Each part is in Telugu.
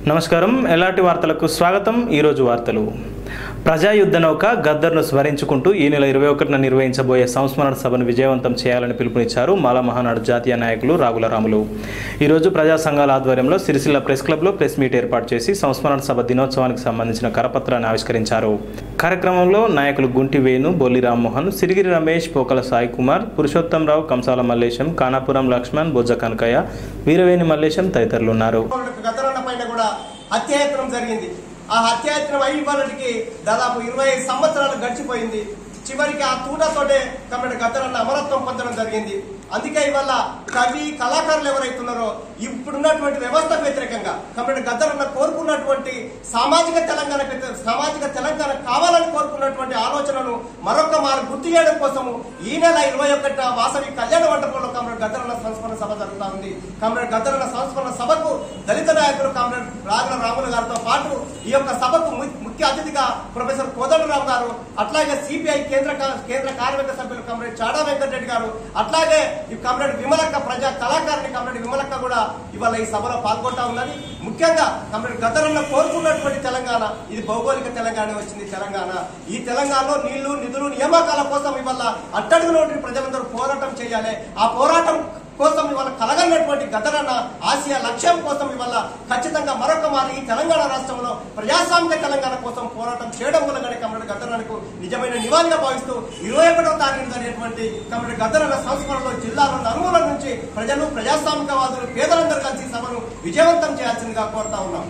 నమస్కారం ఎలాంటి వార్తలకు స్వాగతం। ఈ రోజు వార్తలు ప్రజాయుద్ధ నౌక గద్దర్ను స్మరించుకుంటూ ఈ నెల 21న నిర్వహించబోయే సంస్మరణ సభను విజయవంతం చేయాలని పిలుపునిచ్చారు మాల మహానాడు జాతీయ నాయకులు రాగుల రాములు। ఈ రోజు ప్రజా సంఘాల ఆధ్వర్యంలో సిరిసిల్ల ప్రెస్ క్లబ్లో ప్రెస్ మీట్ ఏర్పాటు చేసి సంస్మరణ సభ దినోత్సవానికి సంబంధించిన కరపత్రాన్ని ఆవిష్కరించారు। కార్యక్రమంలో నాయకులు గుంటి వేణు, బొల్లి రామ్మోహన్, సిరిగిరి రమేష్, పోకల సాయి కుమార్, పురుషోత్తంరావు, కంసాల మల్లేశం, కానాపురం లక్ష్మణ్, బొజ్జ కనకయ్య, వీరవేణి మల్లేశం తదితరులు ఉన్నారు। హత్యాయత్నం జరిగింది। ఆ హత్యాయత్నం అయ్యేవాళ్ళకి దాదాపు 25 సంవత్సరాలు గడిచిపోయింది। చివరికి ఆ తూటతోటే కమిటీ గద్దరన్న అమరత్వం పొందడం జరిగింది। అందుకే ఇవాళ కవి కళాకారులు ఎవరైతున్నారో ఇప్పుడున్నటువంటి వ్యవస్థకు వ్యతిరేకంగా కమిటీ గద్దరన్న కోరుకున్నటువంటి సామాజిక తెలంగాణ కావాలని కోరుకున్నటువంటి ఆలోచనను మరొక మారు గుర్తు చేయడం కోసము ఈ నెల 21న వాసవి కళ్యాణ మండపంలో కమిటీ గద్దరన్న సంస్మరణ సభ జరుగుతా ఉంది। కమిటీ గద్దరన్న సంస్మరణ సభకు దళిత నాయకులు కమిటీ రాగుల రాములు గారితో పాటు ఈ యొక్క సభకు ముఖ్య అతిథిగా ప్రొఫెసర్ కోదండరావు గారు, అట్లాగే సిపిఐ కేంద్ర కార్మిక సభ్యులు కమిటీ చాడా వెంకటరెడ్డి గారు, అట్లాగే ఈ కమిటీ విమలక్క ప్రజా కళాకారిణి కమిటీ విమలక్క కూడా ఇవాళ ఈ సభలో పాల్గొంటా ఉన్నది। ముఖ్యంగా కమిటీ గద్దరన్న కోరుకున్నటువంటి తెలంగాణ ఇది భౌగోళిక తెలంగాణ వచ్చింది తెలంగాణ। ఈ తెలంగాణలో నీళ్లు, నిధులు, నియామకాల కోసం ఇవాళ అట్టడుగులోని ప్రజలందరూ పోరాటం చేయాలి। ఆ పోరాటం కోసం ఇవాళ కలగనటువంటి గద్దరన్న ఆసియా లక్ష్యం కోసం ఇవాళ ఖచ్చితంగా మరొక మారి ఈ తెలంగాణ రాష్ట్రంలో ప్రజాస్వామిక తెలంగాణ కోసం పోరాటం చేయడం వల్లనే కమిటీ గద్దరన్నకు నిజమైన నివాళిగా భావిస్తూ 21వ తారీఖున జరిగినటువంటి కమిటీ గద్దరన్న సంస్మరణలో జిల్లాలో నలుమూల నుంచి ప్రజలు, ప్రజాస్వామికవాదులు, పేదలందరూ కలిసి సభను విజయవంతం చేయాల్సిందిగా కోరుతా ఉన్నాం।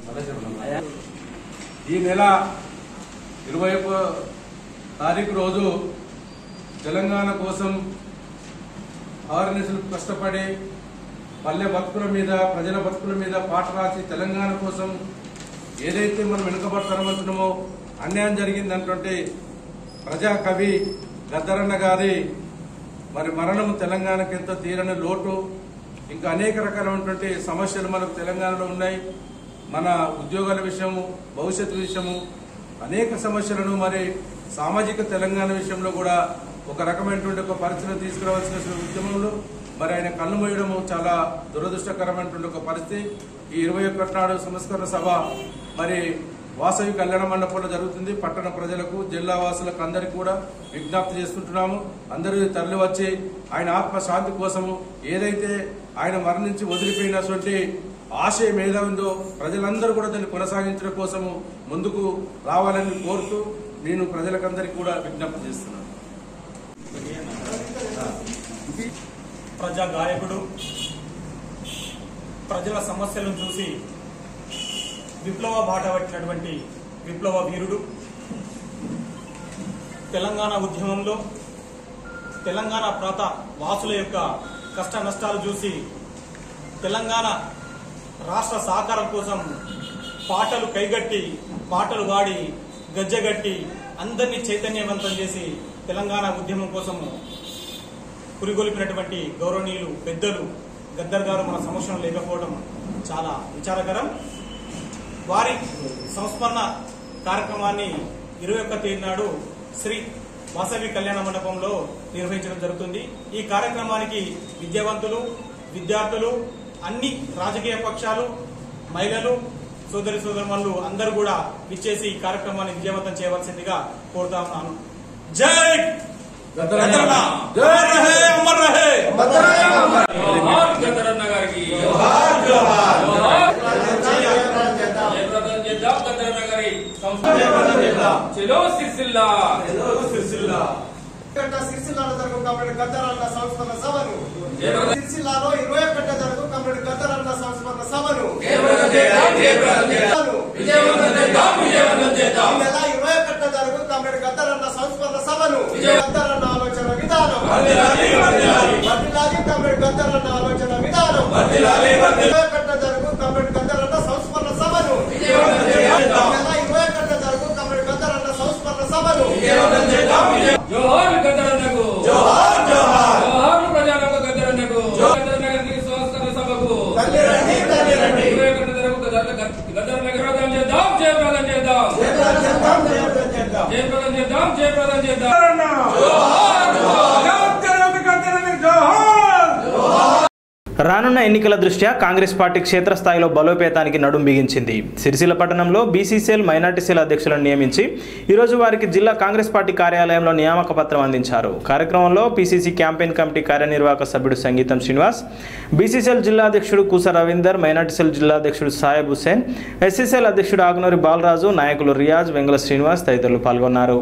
ఈ నెల 21వ తారీఖు రోజు తెలంగాణ కోసం ఆర్ఎన్ఎస్లు కష్టపడి పల్లె బతుకుల మీద, ప్రజల బతుకుల మీద పాట రాసి తెలంగాణ కోసం ఏదైతే మనం వెనుకబడతామంటున్నామో అన్యాయం జరిగిందంటే ప్రజా కవి గద్దరన్న గారి మరణం తెలంగాణకు ఎంతో తీరని లోటు, ఇంకా అనేక రకాలైనటువంటి సమస్యలు మనకు తెలంగాణలో ఉన్నాయి। మన ఉద్యోగాల విషయము, భవిష్యత్తు విషయము, అనేక సమస్యలను సామాజిక తెలంగాణ విషయంలో కూడా ఒక రకమైనటువంటి ఒక పరిస్థితిని తీసుకురావాల్సిన ఉద్యమంలో ఆయన కన్ను మూయడము చాలా దురదృష్టకరమైనటువంటి ఒక పరిస్థితి। ఈ 21 నాడు సంస్కరణ సభ వాసవి కళ్యాణ మండపంలో జరుగుతుంది। పట్టణ ప్రజలకు, జిల్లా వాసులకు అందరికీ కూడా విజ్ఞప్తి చేస్తుంటున్నాము। అందరూ తరలి వచ్చి ఆయన ఆత్మశాంతి కోసము ఏదైతే ఆయన మరణించి వదిలిపోయినటువంటి ఆశయం ఏదో ఉందో ప్రజలందరూ కూడా దాన్ని కొనసాగించడం కోసము ముందుకు రావాలని కోరుతూ నేను ప్రజలకందరికీ కూడా విజ్ఞప్తి చేస్తున్నాను। ప్రజా గాయకుడు, ప్రజల సమస్యలను చూసి విప్లవ బాట పట్టినటువంటి విప్లవ వీరుడు, తెలంగాణ ఉద్యమంలో తెలంగాణ ప్రాంత వాసుల యొక్క కష్ట నష్టాలు చూసి తెలంగాణ రాష్ట్ర సహకారం కోసం పాటలు కైగట్టి, పాటలు వాడి, గజ్జగట్టి అందరినీ చైతన్యవంతం చేసి తెలంగాణ ఉద్యమం కోసము పురిగొలిపినటువంటి గౌరవనీయులు పెద్దలు గద్దర్ గారు మన సమక్షంలో లేకపోవడం చాలా విచారకరం। వారి సంస్మరణ కార్యక్రమాన్ని 21వ తేదీ నాడు శ్రీ వాసవి కళ్యాణ మండపంలో నిర్వహించడం జరుగుతుంది। ఈ కార్యక్రమానికి విద్యావంతులు, విద్యార్థులు, అన్ని రాజకీయ పక్షాలు, మహిళలు, సోదరి సోదరులు అందరూ కూడా విచ్చేసి ఈ కార్యక్రమాన్ని విజయవంతం చేయవలసిందిగా కోరుతా ఉన్నాను। జై గద్దరన్న, జోహార్ రహే, అమర్ రహే, జోహార్ గద్దరన్న గారికి, జోహార్ జోహార్, జయప్రదం చేద్దాం గద్దరన్న గారి సంస్మరణ, చలో సిరిసిల్ల, చలో సిరిసిల్ల। సిరిసిల్లాలో జరుగు కమిటీ గద్దరన్న సంస్మరణ సభను, సిరిసిల్లాలో 21న జరుగు కమిటీ గద్దరన్న సంస్మరణ సభను విజయవంతం చేద్దాం। ఈ నెల 21న జరుగు కమిటీ గద్దరన్న సంస్మరణ సభను గద్దరన్న ఆలోచన విధానం వర్ధిల్లాలి, కమిటీ గద్దరన్న ఆలోచన విధానం 21న జరుగు కమిటీ గద్దరన్న సంస్మరణ సభను ఈ నెల 21న జరుగు కమిటీ గద్దరన్న సంస్మరణ సభను జోహార్ గద్దరన్నకు, జోహార్ జోహార్, జోహార్ ప్రజలకు గద్దరన్నకు, గద్దరన్న గారి సంస్మరణ సభకు తల్లిరండి, తల్లిరండి, 21న జరుగు గద్దరన్న విరోధం చేద్దాం, జయప్రదం చేద్దాం, జయప్రదం చేద్దాం, జయప్రదం చేద్దాం, జయప్రదం చేద్దాం, రానున్న రానున్న ఎన్నికల దృష్ట్యా కాంగ్రెస్ పార్టీ క్షేత్రస్థాయిలో బలోపేతానికి నడుం బిగించింది. సిరిసిల్ల పట్టణంలో బీసీసీఎల్ మైనార్టీ సెల్ అధ్యక్షులను నియమించి ఈరోజు వారికి జిల్లా కాంగ్రెస్ పార్టీ కార్యాలయంలో నియామక పత్రం అందించారు. కార్యక్రమంలో పీసీసీ క్యాంపెయిన్ కమిటీ కార్యనిర్వాహక సభ్యుడు సంగీతం శ్రీనివాస్, బీసీసీఎల్ జిల్లా అధ్యక్షుడు కూస రవీందర్, మైనార్టీ సెల్ జిల్లా అధ్యక్షుడు సాయబ్ హుసేన్, ఎస్సీసీఎల్ అధ్యక్షుడు ఆగ్నూరి బాలరాజు, నాయకులు రియాజ్, వెంగళ శ్రీనివాస్ తదితరులు పాల్గొన్నారు.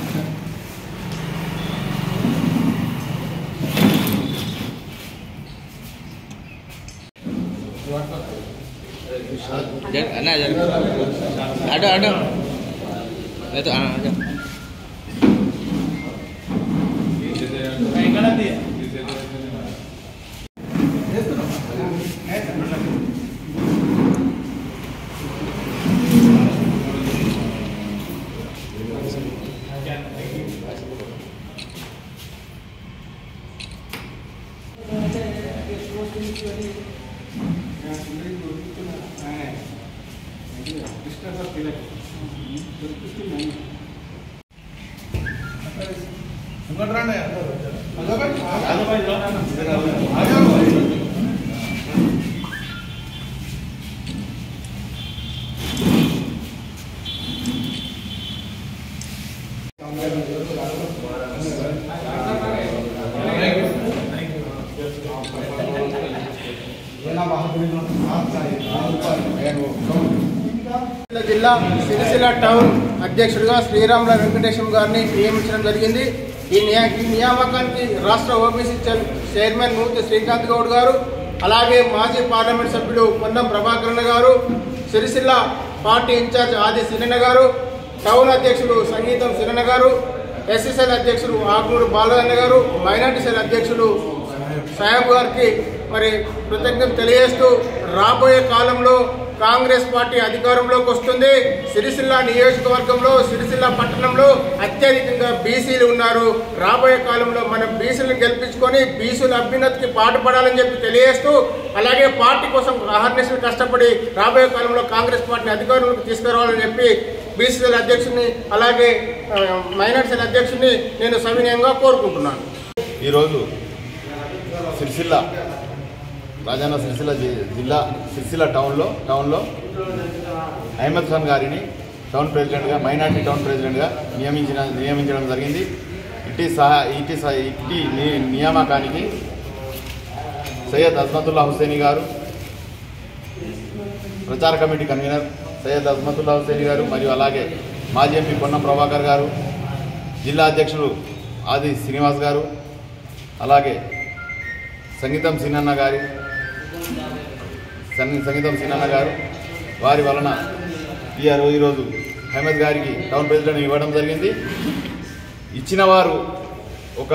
జిల్లా సిరిసిల్ల టౌన్ అధ్యక్షుడిగా శ్రీరాముల వెంకటేశం గారిని నియమించడం జరిగింది. ఈ నియామకానికి రాష్ట్ర ఓబీసీ చైర్మన్ మూర్తి శ్రీకాంత్ గౌడ్ గారు, అలాగే మాజీ పార్లమెంట్ సభ్యుడు పొన్నం ప్రభాకరణ గారు, సిరిసిల్ల పార్టీ ఇన్ఛార్జ్ ఆది సిరణ గారు, టౌన్ అధ్యక్షుడు సంగీతం సిరణ గారు, ఎస్సీసీఎల్ అధ్యక్షుడు ఆగ్నూరు బాలన్న గారు, మైనార్టీ సెల్ అధ్యక్షుడు సాయబ్ గారికి మరి కృతజ్ఞతలు తెలియజేస్తూ రాబోయే కాలంలో కాంగ్రెస్ పార్టీ అధికారంలోకి వస్తుంది. సిరిసిల్ల నియోజకవర్గంలో, సిరిసిల్ల పట్టణంలో అత్యధికంగా బీసీలు ఉన్నారు. రాబోయే కాలంలో మనం బీసీలను గెలిపించుకొని బీసీల అభ్యున్నతికి పాటుపడాలని చెప్పి తెలియజేస్తూ, అలాగే పార్టీ కోసం అహర్నిశలు కష్టపడి రాబోయే కాలంలో కాంగ్రెస్ పార్టీని అధికారంలోకి తీసుకురావాలని చెప్పి బీసీల అధ్యక్షుడిని అలాగే మైనార్టీ సెల్ అధ్యక్షుడిని నేను సవినయంగా కోరుకుంటున్నాను. ఈరోజు సిరిసిల్ల రాజన్న సిరిసిల్ల జిల్లా సిరిసిల్ల టౌన్లో అహ్మద్ ఖాన్ గారిని టౌన్ ప్రెసిడెంట్గా, మైనార్టీ టౌన్ ప్రెసిడెంట్గా నియమించడం జరిగింది. ఇటీ నియామకానికి సయ్యద్ అజ్మతుల్లా హుసేని గారు, ప్రచార కమిటీ కన్వీనర్ సయ్యద్ అజ్మతుల్లా హుసేని గారు, మరియు అలాగే మాజీ ఎంపీ పొన్నం ప్రభాకర్ గారు, జిల్లా అధ్యక్షుడు ఆది శ్రీనివాస్ గారు, అలాగే సంగీతం సినన్న గారు వారి వలన ఈరోజు అహ్మద్ గారికి టౌన్ ప్రెసిడెంట్ ఇవ్వడం జరిగింది. ఇచ్చిన వారు ఒక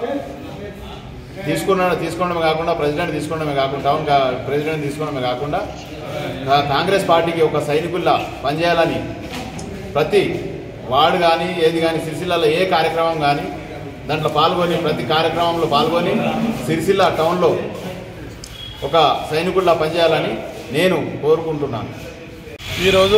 తీసుకోవడమే కాకుండా ప్రెసిడెంట్ తీసుకోవడమే కాకుండా టౌన్ ప్రెసిడెంట్ తీసుకోవడమే కాకుండా కాంగ్రెస్ పార్టీకి ఒక సైనికుల్లా పనిచేయాలని ప్రతి వార్డు కానీ ఏది కానీ సిరిసిల్లలో ఏ కార్యక్రమం కానీ దాంట్లో పాల్గొని ప్రతి కార్యక్రమంలో పాల్గొని సిరిసిల్ల టౌన్లో ఒక సైనికుల్లా పనిచేయాలని నేను కోరుకుంటున్నాను. ఈరోజు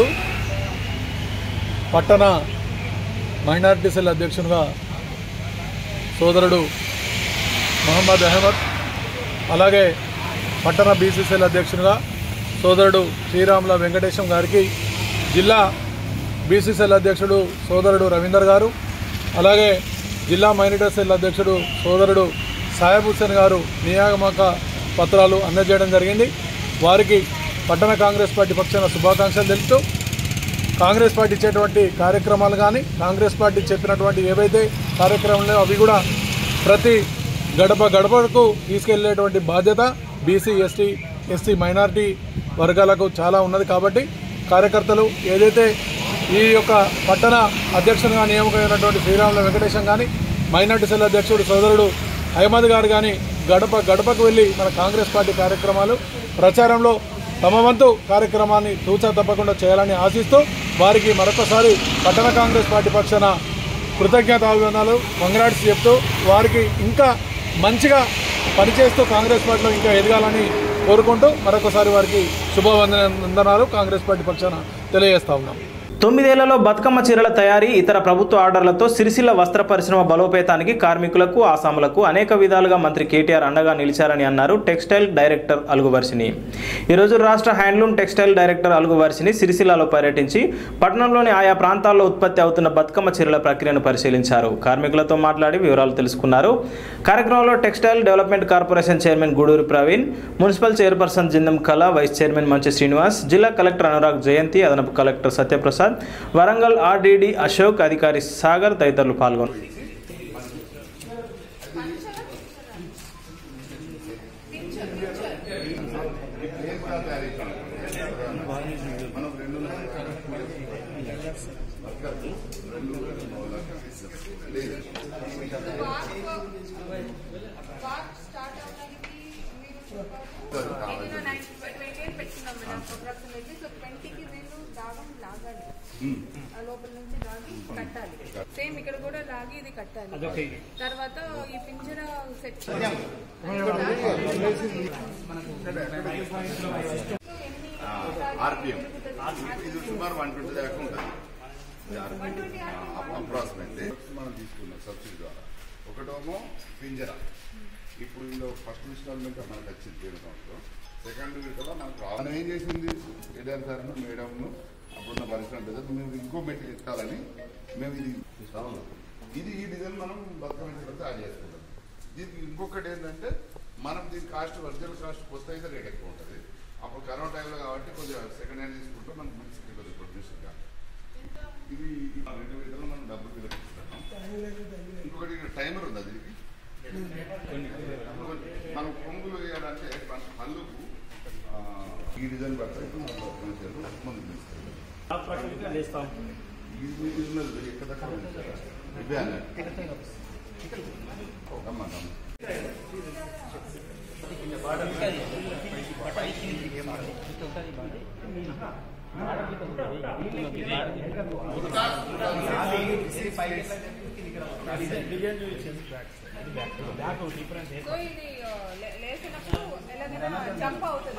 పట్టణ మైనార్టీ సెల్ అధ్యక్షునిగా సోదరుడు మహమ్మద్ అహ్మద్, అలాగే పట్టణ బీసీసీఎల్ అధ్యక్షునిగా సోదరుడు శ్రీరాముల వెంకటేశం గారికి, జిల్లా బీసీసీఎల్ అధ్యక్షుడు సోదరుడు రవీందర్ గారు, అలాగే జిల్లా మైనార్టీ సెల్ అధ్యక్షుడు సోదరుడు సాయబ్ హుసేన్ గారు నియామక పత్రాలు అందజేయడం జరిగింది. వారికి పట్టణ కాంగ్రెస్ పార్టీ పక్షాన శుభాకాంక్షలు తెలుపుతూ, కాంగ్రెస్ పార్టీ ఇచ్చేటువంటి కార్యక్రమాలు కానీ కాంగ్రెస్ పార్టీ చెప్పినటువంటి ఏవైతే కార్యక్రమాలు అవి కూడా ప్రతి గడపకు తీసుకెళ్లేటువంటి బాధ్యత బీసీ, ఎస్టీ మైనారిటీ వర్గాలకు చాలా ఉన్నది. కాబట్టి కార్యకర్తలు ఏదైతే ఈ యొక్క పట్టణ అధ్యక్షునిగా నియామకమైనటువంటి శ్రీరాముల వెంకటేశం కానీ, మైనార్టీ సెల్ అధ్యక్షుడు సోదరుడు అహ్మద్ గారు కానీ గడపకు వెళ్ళి మన కాంగ్రెస్ పార్టీ కార్యక్రమాలు ప్రచారంలో తమ వంతు కార్యక్రమాన్ని తూచా తప్పకుండా చేయాలని ఆశిస్తూ వారికి మరొకసారి పట్టణ కాంగ్రెస్ పార్టీ పక్షాన కృతజ్ఞతాభివందనాలు, కంగ్రాట్స్ చెప్తూ వారికి ఇంకా మంచిగా పనిచేస్తూ కాంగ్రెస్ పార్టీలో ఇంకా ఎదగాలని కోరుకుంటూ మరొకసారి వారికి శుభవందనాలు కాంగ్రెస్ పార్టీ పక్షాన తెలియజేస్తా ఉన్నాం. 9 ఏళ్లలో బతుకమ్మ చీరల తయారీ ఇతర ప్రభుత్వ ఆర్డర్లతో సిరిసిల్ల వస్త్ర పరిశ్రమ బలోపేతానికి కార్మికులకు ఆసాములకు అనేక విధాలుగా మంత్రి కేటీఆర్ అండగా నిలిచారని అన్నారు టెక్స్టైల్ డైరెక్టర్ అలుగువర్షిని. ఈరోజు రాష్ట్ర హ్యాండ్లూమ్ టెక్స్టైల్ డైరెక్టర్ అలుగువర్షిని సిరిసిల్లలో పర్యటించి పట్టణంలోని ఆయా ప్రాంతాల్లో ఉత్పత్తి అవుతున్న బతుకమ్మ చీరల ప్రక్రియను పరిశీలించారు. కార్మికులతో మాట్లాడి వివరాలు తెలుసుకున్నారు. కార్యక్రమంలో textile development corporation chairman Guduri Praveen, municipal chairperson Jindam Kala, vice chairman మంచి శ్రీనివాస్, జిల్లా కలెక్టర్ అనురాగ్ జయంతి, అదనపు కలెక్టర్ సత్యప్రసాద్, వరంగల్ ఆర్డీడీ అశోక్, అధికారి సాగర్ తదితరులు పాల్గొన్నారు. లోపల నుంచి లాగి కట్టాలి. సేమ్ ఇక్కడ కూడా లాగి ఇది కట్టాలి. తర్వాత ఈ పింజరా సెట్ సుమారు 120 దాకా ఉంటుంది అప్రాక్సిమేట్లీ. మనం తీసుకున్నాం సబ్సిడీ ద్వారా. ఒకటేమో పింజరా, ఇప్పుడు ఇందులో ఫస్ట్ ఇన్స్టాల్మెంట్ మనకు వచ్చింది 7 సంవత్సరం. సెకండ్ విడతలో మనకు మనం ఏం చేసింది కేటీఆర్ సార్ మేడంను అప్పుడున్న పరిశ్రమ పెద్ద మేము ఇంకో మెటీరియల్ ఎత్తాలని మేము ఇది ఈ డిజైన్ మనం బతుకమ్మ తయారు చేసుకుంటాం. దీనికి ఇంకొకటి ఏంటంటే మనం దీని కాస్ట్ ఒరిజినల్ కాస్ట్ కొత్త అయితే రేట్ ఎక్కువ ఉంటుంది. అప్పుడు కరోనా టైంలో కాబట్టి కొద్దిగా సెకండ్ హ్యాండ్ తీసుకుంటే మనకు మంచి కొద్దిగా ప్రొడ్యూసర్గా ఇది 2 విధాలు మనం డబ్బులు పిలుస్తున్నాం. ఇంకొకటి టైమర్ ఉంది అది. మనం కొంగులు వేయాలంటే పళ్ళుకు ఈ డిజైన్ పడతాయి. ముందుకు తీసుకెళ్తాం. ఇది ఉన్నది ఎక్కడ ఇదే అన్నట్టు సో ఇది లేసినప్పుడు ఎలాగైనా జంప్ అవుతుంది.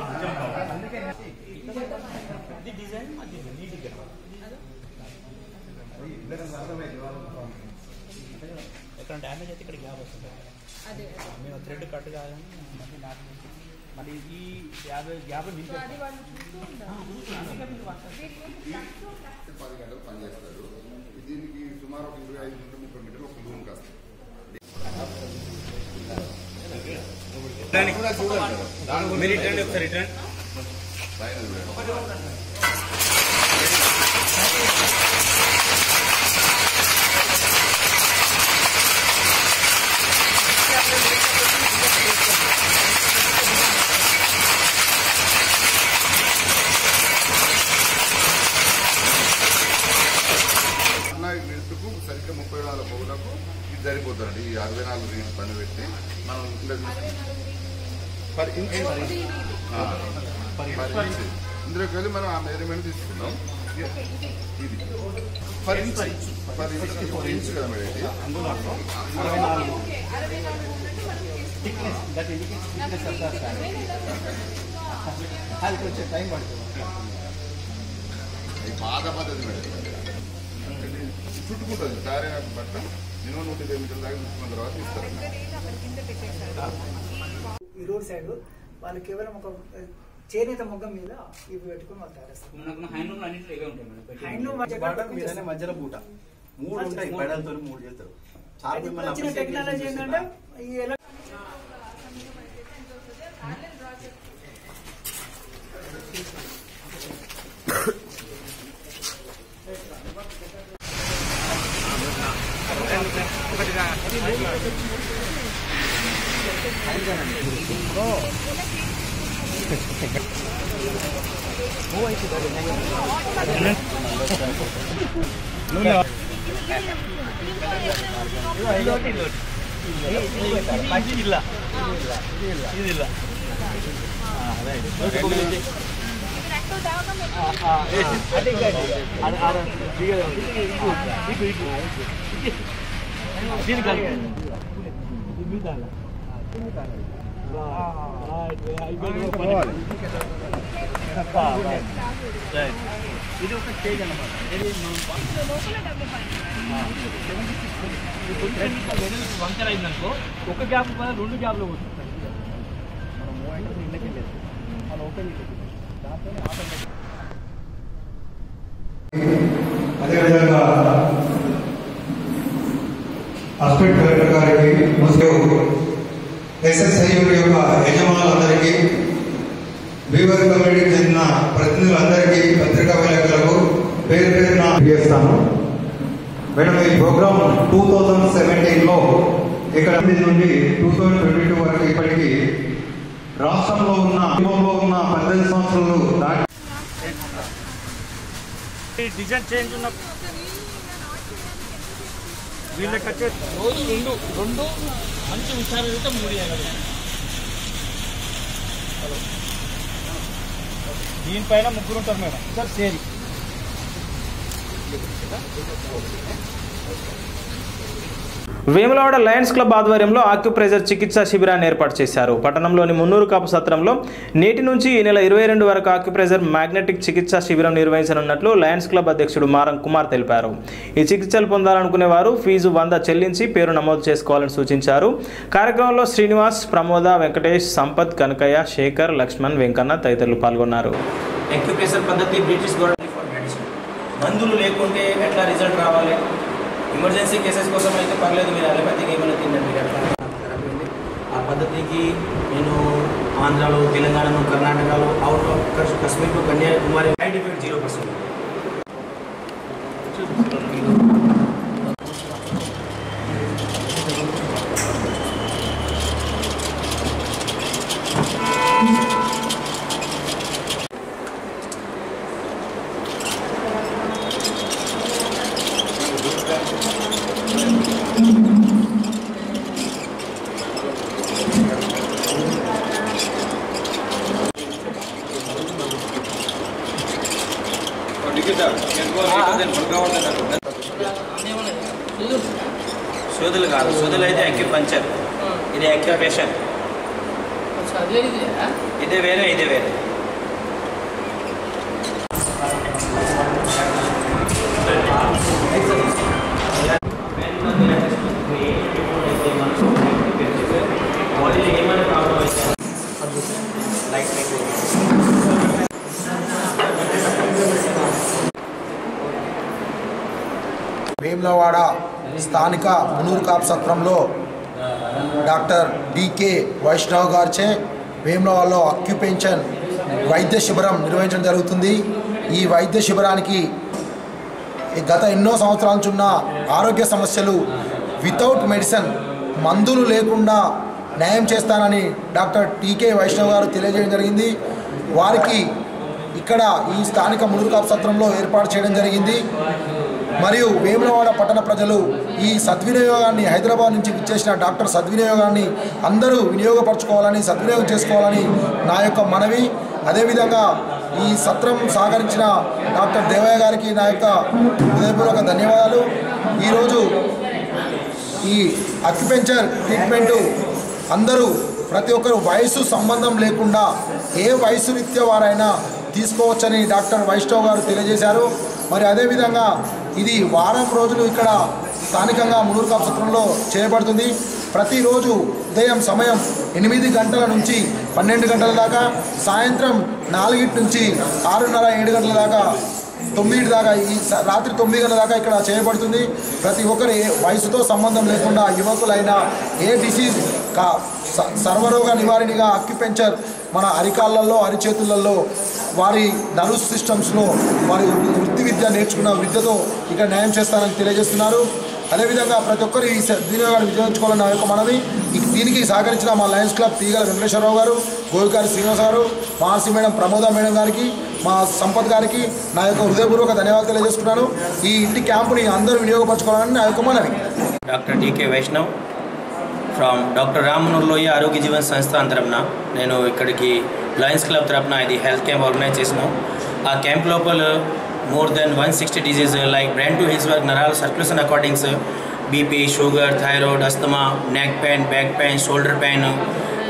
ఎక్కడ డ్యామేజ్ అయితే ఇక్కడ గ్యాప్ వస్తుంది. మేము థ్రెడ్ కట్ కాదని మళ్ళీ ఈ 50 గ్యాప్ 10 గంటలు పనిచేస్తారు. దీనికి సుమారు 25 నుండి 30 మీటర్లు ఒక రూమ్ కాస్తుంది. సరిగ్గా 34 పొగులకు ఇది సరిపోతుందండి. ఈ 64 రీడ్ పని పెట్టి మనం ఇందులోకి వెళ్ళి మనం ఆ మెజర్మెంట్ తీసుకున్నాం. ఇది పర్ ఇంచ్ కదా మేడం. ఇది పాత పద్ధతి మేడం. చుట్టుకుంటుంది సారే బట్ట మినిమం 120 మీటర్ల దాకా చుట్టుకున్న తర్వాత ఇస్తారు. ఈ రోడ్ సైడ్ వాళ్ళు కేవలం ఒక చేనేత మొగ్గం మీద ఇవి పెట్టుకుని వాళ్ళు తయారేస్తారు. మధ్యలో పూట 3 ఉంటాయి. బెడలతో 3 చేస్తారు. టెక్నాలజీ ఏంటంటే ఈ ఇది ఒక స్టేజ్ అన్నమాట. ఇది వంకర అయిందనుకో ఒక గ్యాప్ రెండు గ్యాప్లో పోతుంది. మనం మూవ్ అయితే ఇళ్ళకి లేదు మనం ఓపెన్ అదేవిధంగా హాస్పిటల్ కలెక్టర్ గారికి మరియు ఎస్ఎస్ఐ యొక్క యజమానులందరికీ బీవర్ కమ్యూనిటీకి చెందిన ప్రతినిధులందరికీ పత్రికా విలేకరులకు పేరు పేరున చేస్తాను. మేడం, ఈ ప్రోగ్రామ్ 2017లో ఇక్కడ నుండి 2022 వరకు ఇప్పటికీ రాష్ట్రంలో ఉన్న 18 సంవత్సరాలు దాటి డిజైన్ చేంజ్ ఉన్న వీళ్ళకి వచ్చే రోజు రెండు మంచి విషయాలు అయితే 3 ఏడాది. దీనిపైన 3 ఉంటారు మేడం. సార్ సేరి వేములవాడ లయన్స్ క్లబ్ ఆధ్వర్యంలో ఆక్యుప్రెషర్ చికిత్సా శిబిరాన్ని ఏర్పాటు చేశారు. పట్టణంలోని మున్నూరు కాపు సత్రంలో నేటి నుంచి ఈ నెల 22 వరకు ఆక్యుప్రెషర్ మ్యాగ్నెటిక్ చికిత్సా శిబిరం నిర్వహించనున్నట్లు లయన్స్ క్లబ్ అధ్యక్షుడు మారం కుమార్ తెలిపారు. ఈ చికిత్సలు పొందాలనుకునే వారు ఫీజు 100 చెల్లించి పేరు నమోదు చేసుకోవాలని సూచించారు. కార్యక్రమంలో శ్రీనివాస్, ప్రమోద, వెంకటేష్, సంపత్, కనకయ్య, శేఖర్, లక్ష్మణ్, వెంకన్న తదితరులు పాల్గొన్నారు. ఆక్యుప్రెషర్ పద్ధతి బ్రిటిష్ గవర్నమెంట్ ఫర్ మెడిసిన్. మందులు లేకుంటే ఎట్లా రిజల్ట్ రావాలి? ఎమర్జెన్సీ కేసెస్ కోసం అయితే పర్లేదు, మీరు అలోపతికి ఏమైనా తినండి, అట్లా ఆ పద్ధతికి నేను ఆంధ్రాలో, తెలంగాణలో, కర్ణాటకలో, out of Kashmir, Kanyakumari side effect 0%. సోదులు కాదు, సోదులు అయితే అక్యుపంక్చర్, ఇది అక్యుపేషన్. ఇదే వేరే, ఇదే వేరే. ఏమైనా ప్రాబ్లం అయితే లైక్ వేములవాడ స్థానిక మునూరు కాపు సత్రంలో డాక్టర్ డికే వైష్ణవ్ గారిచే వేములవాడలో అక్యుపెన్షన్ వైద్య శిబిరం నిర్వహించడం జరుగుతుంది. ఈ వైద్య శిబిరానికి గత ఎన్నో సంవత్సరాల నుంచి ఉన్న ఆరోగ్య సమస్యలు వితౌట్ మెడిసిన్, మందులు లేకుండా న్యాయం చేస్తానని డాక్టర్ టీకే వైష్ణవ్ గారు తెలియజేయడం జరిగింది. వారికి ఇక్కడ ఈ స్థానిక మునూరు కాపు సత్రంలో ఏర్పాటు చేయడం జరిగింది. మరియు వేములవాడ పట్టణ ప్రజలు ఈ సద్వినియోగాన్ని, హైదరాబాద్ నుంచి విచ్చేసిన డాక్టర్ సద్వినియోగాన్ని అందరూ వినియోగపరచుకోవాలని, సద్వినియోగం చేసుకోవాలని నా యొక్క మనవి. అదేవిధంగా ఈ సత్రం సహకరించిన డాక్టర్ దేవయ్య గారికి నా యొక్క హృదయపూర్వక ధన్యవాదాలు. ఈరోజు ఈ అక్యుపెంచర్ ట్రీట్మెంటు అందరూ ప్రతి ఒక్కరు వయసు సంబంధం లేకుండా ఏ వయసు రీత్యా వారైనా తీసుకోవచ్చని డాక్టర్ వైష్ణవ్ గారు తెలియజేశారు. మరి అదేవిధంగా ఇది వారం రోజులు ఇక్కడ స్థానికంగా మునూరు కాపు సత్రంలో చేయబడుతుంది. ప్రతిరోజు ఉదయం సమయం 8 గంటల నుంచి 12 గంటల దాకా, సాయంత్రం 4 నుంచి 6:30, 7 గంటల దాకా, 9 దాకా, ఈ రాత్రి 9 గంటల దాకా ఇక్కడ చేయబడుతుంది. ప్రతి ఒక్కరి వయసుతో సంబంధం లేకుండా యువకులైనా ఏ డిసీజ్ సర్వరోగ నివారణగా అక్యుపెంచర్ మన అరికాళ్ళల్లో, అరిచేతులలో, వారి నర్వస్ సిస్టమ్స్లో వారి వృత్తి విద్య నేర్చుకున్న విద్యతో ఇక్కడ న్యాయం చేస్తారని తెలియజేస్తున్నారు. అదేవిధంగా ప్రతి ఒక్కరు ఈ వినియోగాన్ని వినియోగించుకోవాలని నా యొక్క మనవి. దీనికి సహకరించిన మా లయన్స్ క్లబ్ తీగల వెంకటేశ్వరరావు గారు, గోవిగారి శ్రీనివాస్ గారు, మహర్షి మేడం, ప్రమోద మేడం గారికి, మా సంపత్ గారికి నా యొక్క హృదయపూర్వక ధన్యవాదాలు తెలియజేస్తున్నాను. ఈ ఇంటి క్యాంపుని అందరూ వినియోగపరచుకోవాలని నా యొక్క మనవి. Doctor TK Vaishnav from doctor రామనూర్లోయ ఆరోగ్య జీవన్ సంస్థ తరపున నేను ఇక్కడికి లయన్స్ క్లబ్ తరపున ఇది హెల్త్ క్యాంప్ ఆర్గనైజ్ చేసినాం. ఆ క్యాంప్ లోపల more than 160 diseases like brain to his work, neural circulation accordings, BP, sugar, thyroid, asthma, neck pain, back pain, shoulder pain,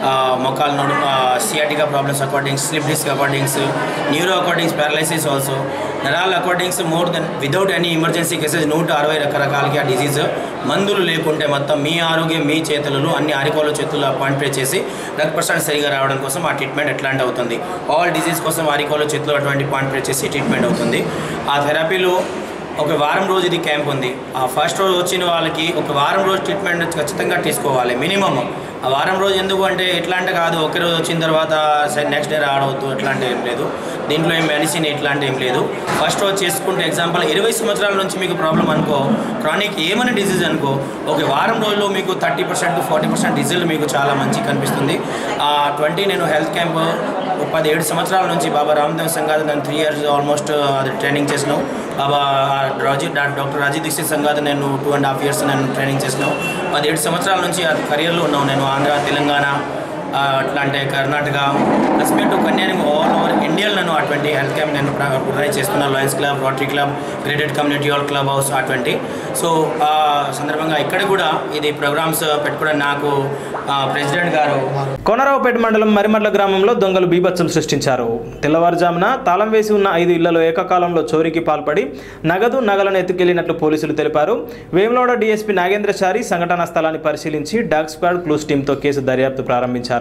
మొక్కల నడు sciatica problems accordings, slip disc accordings, neuro accordings, paralysis also, నరాల accordings more then without any emergency cases 160 రకరకాలకి ఆ డిసీజ్. మందులు లేకుంటే మొత్తం మీ ఆరోగ్యం మీ చేతులలో అన్ని అరికోల చేతుల్లో పాయింట్ చేసి రక్త ప్రసరణ సరిగా రావడం కోసం ఆ ట్రీట్మెంట్ ఎట్లాంటి అవుతుంది. ఆల్ డిసీజ్ కోసం అరికోల చేతుల్లో అటువంటి పాయింట్ చేసి ట్రీట్మెంట్ అవుతుంది. ఆ థెరపీలో ఒక వారం రోజు ఇది క్యాంప్ ఉంది. ఆ ఫస్ట్ రోజు వచ్చిన వాళ్ళకి ఒక వారం రోజు ట్రీట్మెంట్ ఖచ్చితంగా తీసుకోవాలి మినిమమ్. ఆ వారం రోజు ఎందుకు అంటే ఎట్లాంటి కాదు ఒకే రోజు వచ్చిన తర్వాత నెక్స్ట్ డే రావద్దు అట్లాంటి ఏం లేదు. దీంట్లో ఏం మెడిసిన్ ఇట్లాంటి ఏం లేదు. ఫస్ట్ రోజు చేసుకుంటే ఎగ్జాంపుల్ 20 సంవత్సరాల నుంచి మీకు ప్రాబ్లం అనుకో, క్రానిక్ ఏమైనా డిసీజ్ అనుకో, ఒక వారం రోజుల్లో మీకు 30% to 40% రిజల్ట్ మీకు చాలా మంచి కనిపిస్తుంది. 20 నేను హెల్త్ క్యాంప్ 17 సంవత్సరాల నుంచి బాబా రామదేవ్ సంఘాత్ నేను 3 years ఆల్మోస్ట్ అది ట్రైనింగ్ చేసినావు. బాబా డాక్టర్ రాజీవ్ దీక్షిత్ సంఘాత్ నేను 2.5 years నేను ట్రైనింగ్ చేసినావు. 17 సంవత్సరాల నుంచి అది కెరియర్లో ఉన్నాను నేను. ఆంధ్ర, తెలంగాణ, అట్లాంటి కర్ణాటక ప్లస్ టు కన్యాని ఆల్ ఓవర్ ఇండియాలో నేను అటువంటి హెల్త్ క్యాంప్ నేను ఆర్గనైజ్ చేస్తున్నాను. Lions club, rotary club, graded community hall club house అటువంటి. సో ఆ సందర్భంగా ఇక్కడ కూడా ఇది ప్రోగ్రామ్స్ పెట్టుకోవడం నాకు ప్రెసిడెంట్ గారు. కోనరావుపేట మండలం మరిమర్ల గ్రామంలో దొంగలు బీభత్సం సృష్టించారు. తెల్లవారుజామున తాళం వేసి ఉన్న 5 ఇళ్లలో ఏకకాలంలో చోరీకి పాల్పడి నగదు నగలను ఎత్తుకెళ్లినట్లు పోలీసులు తెలిపారు. వేములవాడ డీఎస్పీ నాగేంద్రచారి సంఘటనా స్థలాన్ని పరిశీలించి డాగ్ స్క్వాడ్ క్లూస్ టీంతో కేసు దర్యాప్తు ప్రారంభించారు.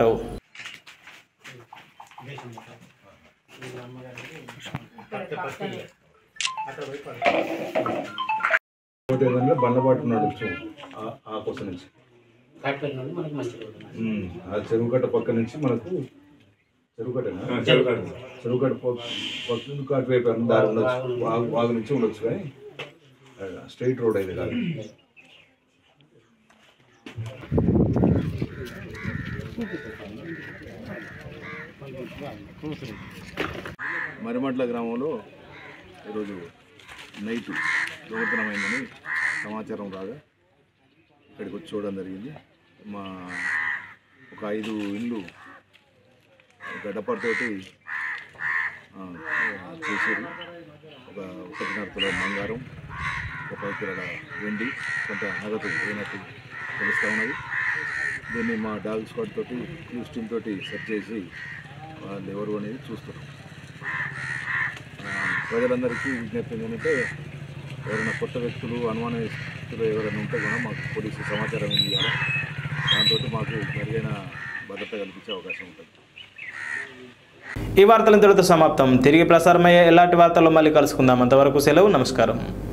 బండబాటు నడుచు ఆ కొస నుంచి ఆ చెరువుకట్ట పక్క నుంచి మనకు చెరువుకట్ట పక్క అటువైపు దారి ఉండొచ్చు, వాగు నుంచి ఉండొచ్చు, కానీ స్ట్రైట్ రోడ్ అయితే కాదు. మరిమట్ల గ్రామంలో ఈరోజు నైట్ దొంగతనమైందని సమాచారం రాగా ఇక్కడికి వచ్చి చూడడం జరిగింది. మా ఒక 5 ఇండ్లు గడ్డపడితోటి చేసారు. ఒక 1.5 తులం బంగారం, ఒక 10 కిలోల వెండి, కొంత నగదు అయినట్టు తెలుస్తూ ఉన్నది. దీన్ని మా డాగ్ స్క్వాడ్ తోటి క్లూస్ టీమ్ తోటి సెర్చ్ చేసి వాళ్ళు ఎవరు అనేది చూస్తున్నాం. ప్రజలందరికీ విజ్ఞప్తి ఏంటంటే ఎవరైనా కొత్త వ్యక్తులు, అనుమానితులు ఎవరైనా ఉంటే కూడా మాకు పోలీసు సమాచారం ఇవ్వాలి. దాంతో మాకు మెరుగైన భద్రత కల్పించే అవకాశం ఉంటుంది. ఈ వార్తలు ఇంతటితో సమాప్తం. తిరిగి ప్రసారమయ్యే ఎలాంటి వార్తల్లో మళ్ళీ కలుసుకుందాం. అంతవరకు సెలవు. నమస్కారం.